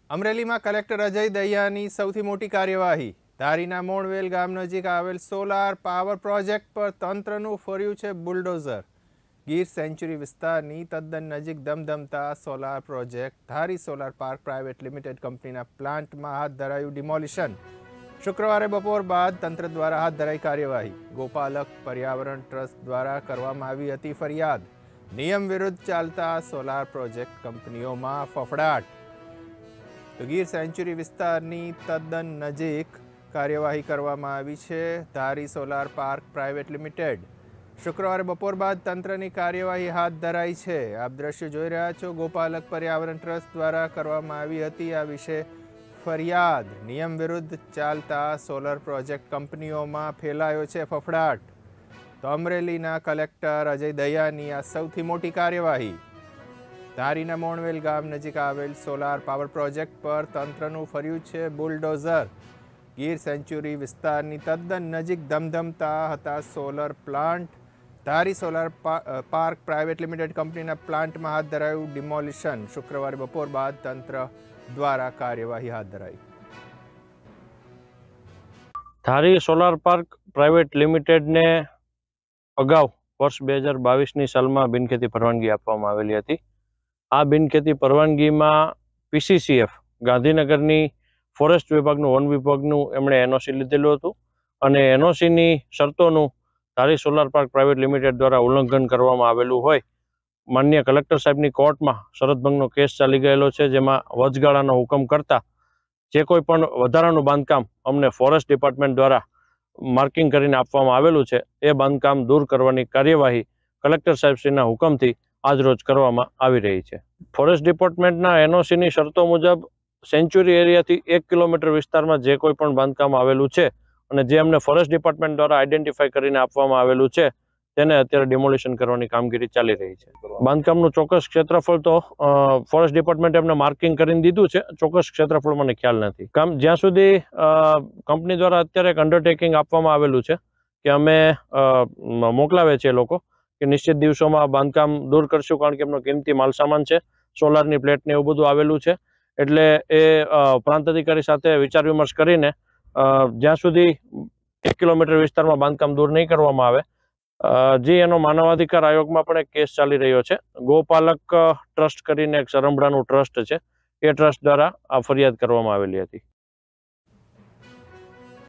અમરેલીમાં કલેક્ટર અજય દહિયાની સૌથી મોટી કાર્યવાહી। ધારીના મોણવેલ ગામ નજીક આવેલ સોલાર પાવર પ્રોજેક્ટ પર તંત્રનું ફર્યું છે બુલડોઝર। ગીર સેન્ચુરી વિસ્તારની તદ્દન નજીક ધમધમતા solar project Dhari solar park private limited કંપનીના પ્લાન્ટમાં હાથ ધરાયું ડિમોલિશન। શુક્રવારે બપોર બાદ તંત્ર દ્વારા હાથ ધરાઈ કાર્યવાહી। ગોપાલક પર્યાવરણ ટ્રસ્ટ દ્વારા કરવામાં આવી હતી ફરિયાદ। નિયમ વિરુદ્ધ ચાલતા સોલાર પ્રોજેક્ટ કંપનીઓમાં ફફડાટ। તો ગીર સેન્ચુરી વિસ્તારની તદ્દન નજીક કાર્યવાહી કરવામાં આવી છે Dhari solar park private limited. શુક્રવારે બપોર બાદ તંત્રની કાર્યવાહી હાથ ધરાઈ છે। આપ દ્રશ્યો જોઈ રહ્યા છો। ગોપાલક પર્યાવરણ ટ્રસ્ટ દ્વારા કરવામાં આવી હતી આ વિશે ફરિયાદ। નિયમ વિરુદ્ધ ચાલતા સોલર પ્રોજેક્ટ કંપનીઓમાં ફેલાયો છે ફફડાટ। તો અમરેલીના કલેક્ટર અજય દહિયાની આ સૌથી મોટી કાર્યવાહી। ધારીના મોણવેલ ગામ નજીક આવેલ સોલાર પાવર પ્રોજેક્ટ પર તંત્રનું ફર્યું છે બુલડોઝર। ગીર સેન્ચુરી વિસ્તારની તદ્દન નજીક ધમધમતા હતા solar plant. Dhari solar park private limited કંપનીના પ્લાન્ટમાં હાથ ધરાયું ડિમોલિશન। શુક્રવારે બપોર બાદ તંત્ર દ્વારા કાર્યવાહી હાથ ધરાઈ। ધારી સોલાર પાર્ક પ્રાઇવેટ લિમિટેડને અગાઉ વર્ષ 2022ની સાલમાં બિનખેતી પરવાનગી આપવામાં આવેલી હતી। આ બિનખેતી પરવાનગીમાં પીસીસીએફ ગાંધીનગરની ફોરેસ્ટ વિભાગનું વન વિભાગનું એમણે એનઓસી લીધેલું હતું અને એનઓસીની શરતોનું Dhari solar park private limited દ્વારા ઉલ્લંઘન કરવામાં આવેલું હોય માનનીય કલેક્ટર સાહેબની કોર્ટમાં શરતભંગનો કેસ ચાલી ગયેલો છે, જેમાં વચગાળાનો હુકમ કરતા જે કોઈ પણ વધારાનું બાંધકામ અમને ફોરેસ્ટ ડિપાર્ટમેન્ટ દ્વારા માર્કિંગ કરીને આપવામાં આવેલું છે એ બાંધકામ દૂર કરવાની કાર્યવાહી કલેક્ટર સાહેબશ્રીના હુકમથી આજરોજ કરવામાં આવી રહી છે। ફોરેસ્ટ ડિપાર્ટમેન્ટના એનઓસીની શરતો મુજબ સેન્ચુરી એરિયાથી 1 કિલોમીટર વિસ્તારમાં જે કોઈ પણ બાંધકામ આવેલું છે અને જે અમને ફોરેસ્ટ ડિપાર્ટમેન્ટ દ્વારા આઈડેન્ટિફાઈ કરીને આપવામાં આવેલું છે તેને અત્યારે ડિમોલિશન કરવાની કામગીરી ચાલી રહી છે। બાંધકામનું ચોક્કસ ક્ષેત્રફળ તો ફોરેસ્ટ ડિપાર્ટમેન્ટ એમને માર્કિંગ કરીને દીધું છે, ચોક્કસ ક્ષેત્રફળ મને ખ્યાલ નથી। કામ જ્યાં સુધી કંપની દ્વારા અત્યારે એક અંડરટેકિંગ આપવામાં આવેલું છે કે અમે મોકલાવે છે લોકો કે નિશ્ચિત દિવસોમાં બાંધકામ દૂર કરશું, કારણ કે એમનો કિંમતી માલ સામાન છે, સોલારની પ્લેટ ને એવું બધું આવેલું છે, એટલે એ પ્રાંત અધિકારી સાથે વિચાર વિમર્શ કરીને જ્યાં સુધી 1 કિલોમીટર વિસ્તારમાં બાંધકામ દૂર નહીં કરવામાં આવે જે એનો માનવાધિકાર આયોગમાં પણ એક કેસ ચાલી રહ્યો છે। ગોપાલક ટ્રસ્ટ કરીને એક સરંભડાનું ટ્રસ્ટ છે, એ ટ્રસ્ટ દ્વારા આ ફરિયાદ કરવામાં આવેલી હતી।